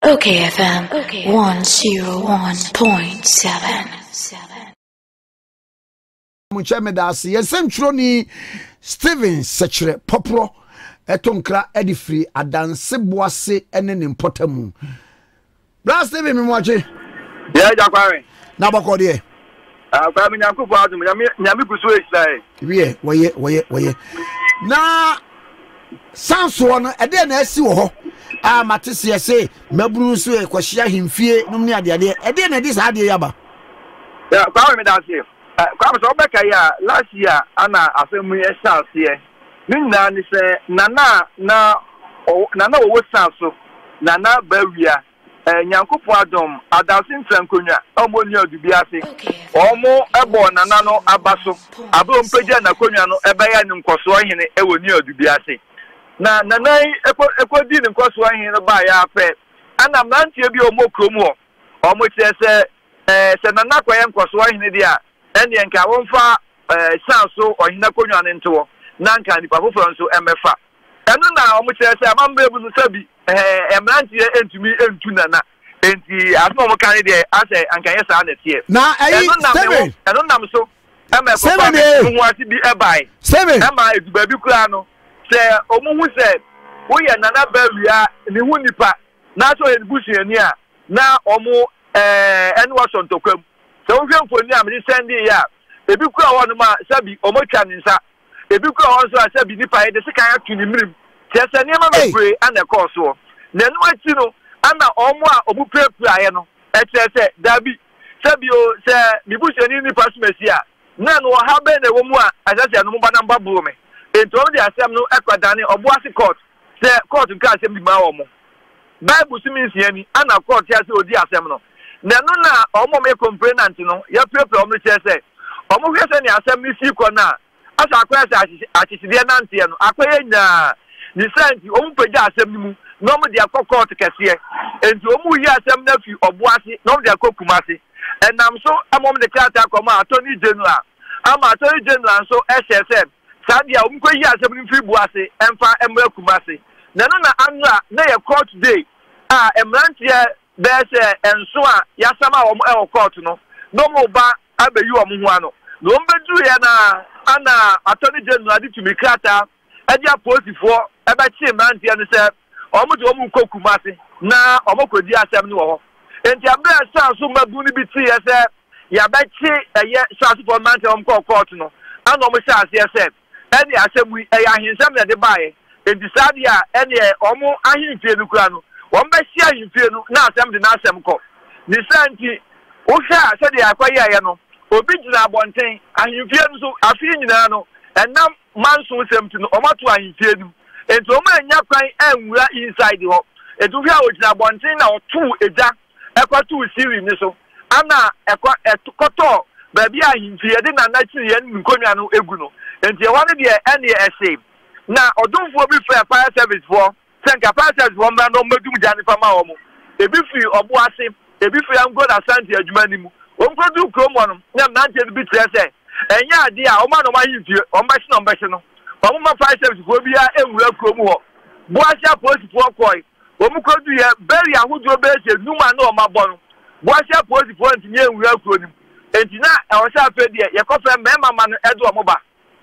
okayfm 101.7. Muchemedasi, Yesentroni Steven Sekyere Popro Etonkra Edifri Adanse Boase ene nimpotamu. Bra Steven mimwache. Yeah, Jakwari. Na bakode. Kwa mi nyanku kwa atu nyami kusu esai. Wie, woye. Na Sanso no ede na asi wo ho. Matese ese maburu so e kwahia himfie num ne ade ede na di sa ade yaba. Yeah, kwa mi dasi. Kwa so beka ya last year ana afemu esase ye. Nina ni se nana wo Sanso nana bawia nyankopo adom adasin trankonya omoni odubiase omo ebo nana no abaso abo mpeja na konwa no ebeya ni nkoso hene ewo ni odubiase na nana ekodi ni nkoso hene no ba ya afa ana mrantie bi omo kromu omo tiese se nana kwaye nkoso hene dia ene nka wonfa Sanso ohina konwa ne nto na nka ni pafofo nso emefa eno na omo tiese amambe bu sabi emrantie entumi entunana enti asmo mo kan de ase ankanye sa na tie na ayi seven eno nam so emeko seven ho ati bi ebai seven ema eduba bi kura no se omuhu se wo ye nana bawia ni hu nipa na so ye busuani a na omo eno wasontokwam se wo hwe mfoni a me sende ya ebi kura wo no ma sabi omo twa nsa ebi kura wo so sabi nipa ye de sika ya tuni mirim tiese niam me pray ana koso na enu ati no ana omo a obu pepu aye no etese dabi sabio se mibusheni ni pasmesi a na no ha be na womu a asase no mba na mba buru me ento de asem no ekwadane obuasi court se court nka asem di ma omo bible siminsi ani ana court ya se odi asem no na no na omo me complainant no ya pepu omo chese omo hwese ni asem ni siko na asa akwese achicide na ntie no akoye nya ni santi omo peja asem ni mu no mo dia court kese enti omu yi asem na fi obuase no mo dia kokumase enam so amom de kata akoma attorney general ama attorney general so SSM sadia omu ko yi asem ni fi buase emfa emra kumase na no na anra na ye court day emrantie be se enso a yasama omu e court no mo ba abeyi omu ho ano no mbedu ye na ana attorney general di tumi kata edia posifo ebe chi emrantie no se omu de omu kokumase na omokodi asem ni wo enti abra Sanso mabu ni biti ese ya bechi eye Sanso for man te omko court no ana omo chance ese eni asem eya hinsem na de bae enti sadia eni omo ahimfie nu kura no won be hia ahimfie nu na asem de na asem ko ni santi wo hia se de akwaye aye no obi gina abonten ahimfie nu so afi nyina no enam manso semti no omato ahimfie nu enti omo anya kwan enwura inside ho eduhia ogina bontin na otu eja ekwatu siri ni so ana ekoto baabi ahimfie de na na chiri ye nkonwa no egu no enti e wane de ene ese na odumfo bi fire service for senka fire service for mra no medum jani fama wo mo ebi fi obo ase ebi fi am god asante adwuma ni mu onkodu kromo no na nante bi trese enya ade a o ma no ma ahimfie o ma shi no o ma fire service for bia enwura kromo ho boasia police for koi omukodu ye beri ahudo bese numa na o mabonu boasia police for ntinye enwura kronim entina e o sha fe de ye kofe mema ma no edo o moba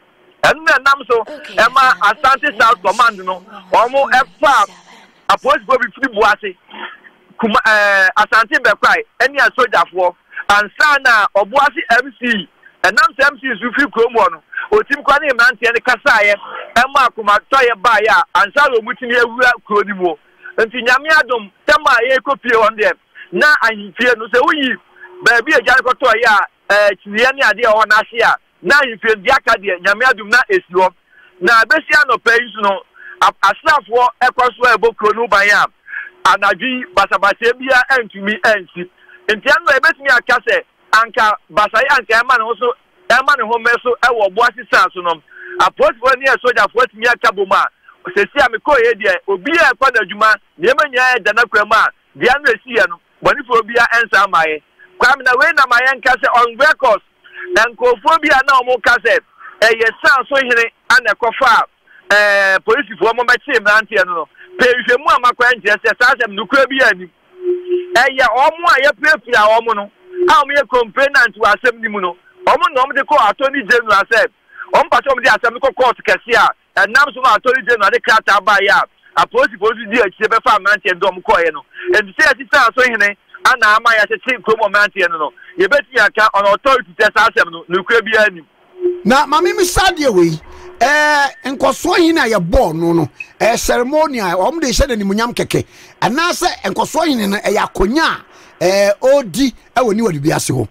enna nam so e ma Asante South Command no omo efa a police for bi firi boase kuma Asante be kwai eni a soldier for ansa na oboase MC enam MC su fi kromo no otim kwa na imante ne kasa ye e ma kuma toye ba ya ansa lo mutimi ewura kronim wo enti nyame adom tema ye kopie wonde na ahimfie no se uyi baabi eja ko to ya chiriye ne ade ho na ase a na ahimfie ndi aka de nyame adom na esiwo na besia no pay no asrafo ekwaso ebokro no ban ya anadwi basabase bia entumi ensi enti anu ebetumi aka se anka basai anka ema ne ho meso ewo boasi Sanso no apostle ne soldier for tumi aka boma sesi amiko ye de obi e kwa na adwuma ne manya da na kwama dia no esiye no bonifo obi a ensa amaye kwam na we na maye nka se on records enkofo bi na omo ka se ye Sanso hene ana kofa police fo mo ma chi mrantie no pe hwemu amakwa nje se sasem nukura bi ani eye omo aye prefia omo no a me complainant to asem ni mu no omo no de call attorney general said on part of the asem ko court kese a enam so attorney general de krata ba ya a police di a be fa mantie ndom ko ye no and say assistant so hene ana ama ya se promo mantie no ye beti aka on authority test asem no nukura bi ani na mami mi sadie we enkoso hene ya bo no ceremonial om de hye de nimunyam keke ana se enkoso hene no ya konya odi woni wadi biase ho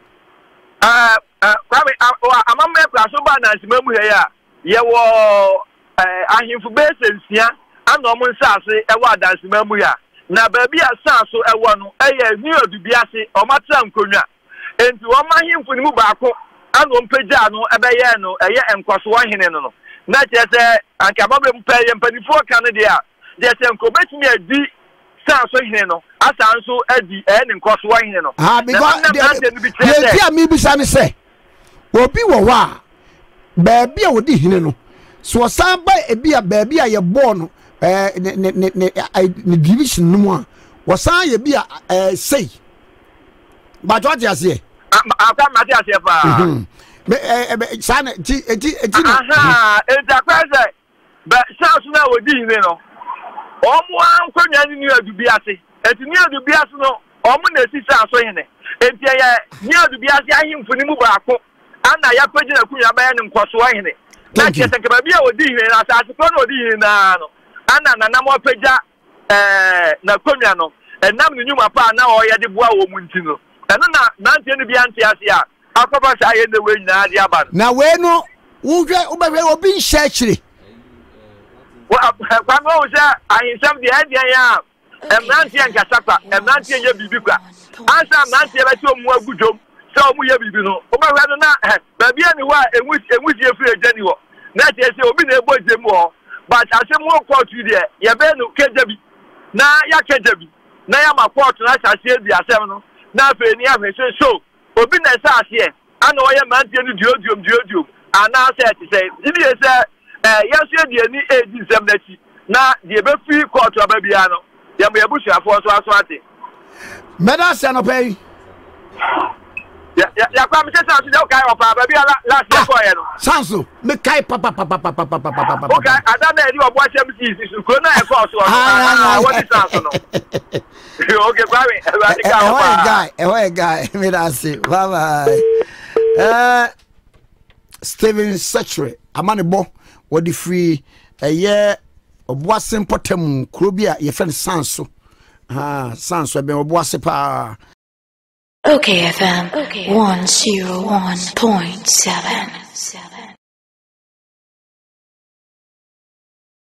kwame amamma praso ba na nsimamu he ya ye wo ahimfu base nsia ana omo nsase ewo adansimamu ya na baabi asanso ewo no ni odi biase omatra nkonwa enti wo mahimfu ni mu baako ana ompeja no ebeye no eye enkoso hene no na chese anka babre mpaye mpanifo ka no dia chese nkobetimi adi Sanso hine no asanso adi ne nkoso hine no because the tia mi bisa ne se obi wo wa baabi a wodi hine no so san ba ebia baabi a ye bo no ne division no mu a wo san ye bia sei ba jo dia se aka ma dia se pa san ti aha enterprise ba sanso na wodi hine no omo ankonya ni adubiase enti ni adubiase no omo na esisa aso hene enti ya ni adubiase ahimfu ni mu baako ana ya pagina kunya ba ya ni nkoso hene na ke tankaba bia odi hene na asase ko na odi hene na no ana na mo pagya na konya no enam ni nyuma pa na o ya de boa wo mu nti no eno na nante ni bia nte ase a akoba sa ye na we nyina ade aba na we no wohwe obehwe obi nhye akire kwame o se ahinsam de ade ya emranti enkasapa emranti ye bibi kwa ansa emranti e beti omu agudom se omu ye bibi no obehwe no na baabi ani wa enwusi efiri ejani wo na te se obi na ebo jemu ho but asem wo court de ye be no kejabi na ya kejabi na ya ma court na asase bi asem no na fe ni ahwese so obi na sa ase ana o ye emranti no diodiom ana se te se didi se yesu die ni edi nsem nachi na die be free court ababia no ye mo yebusu afo so aso ate meda se no pay ya kwa mi tesa so kai ofa babia last year for ye no Sanso me kai papa okay ada na edi obo asem si ko na e court so what is Sanso no okay baby a guy meda se bye Steven Sekyere amanebo wodi free oboase potem krobia ye friend Sanso Sanso be oboase pa okayfm 101.7